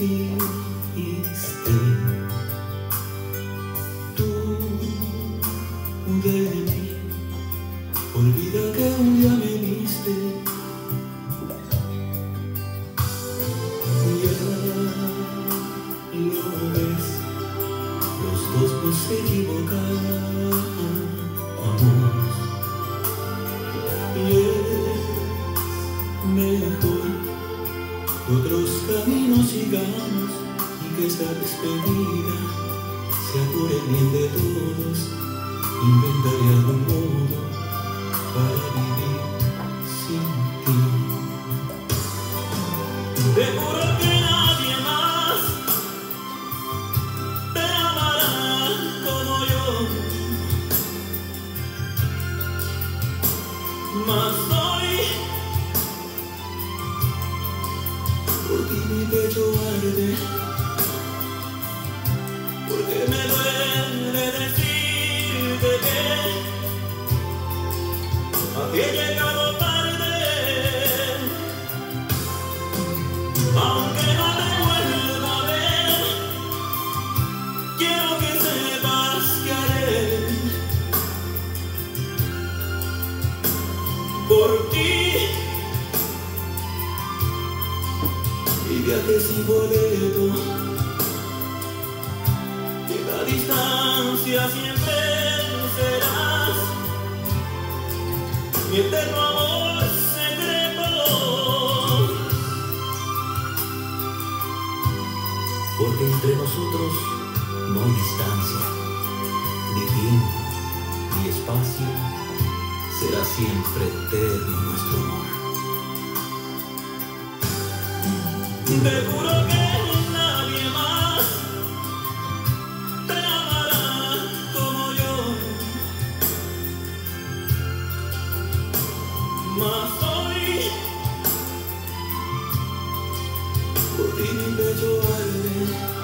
despediste tú de mí. Olvida que un día me viste. Ya lo ves, los dos nos equivocamos. Y es mejor que otros caminos sigamos y que esta despedida sea por el bien de todos. Inventaré algún modo para vivir sin ti. Te juro que nadie más te amará como yo. Mas hoy por ti mi pecho arde, porque me duele decirte que aquí he llegado tarde. Aunque no te vuelva a ver, quiero que sepas que haré por ti. Y viaje sin boleto, que la distancia siempre serás mi eterno amor secreto. Porque entre nosotros no hay distancia, ni tiempo, ni espacio. Será siempre eterno nuestro amor. Te juro que nadie más te amará como yo. Mas hoy por ti mi pecho arde,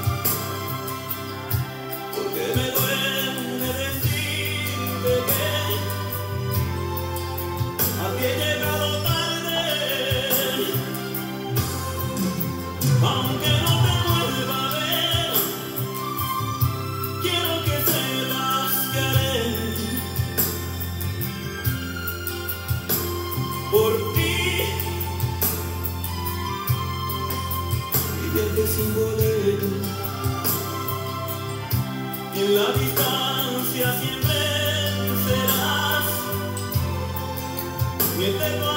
porque me duele decirte que aquí he llegado tarde. Aunque no te vuelva a ver, quiero que sepas que haré por ti. Y viaje sin boleto, y en la distancia siempre serás mi eterno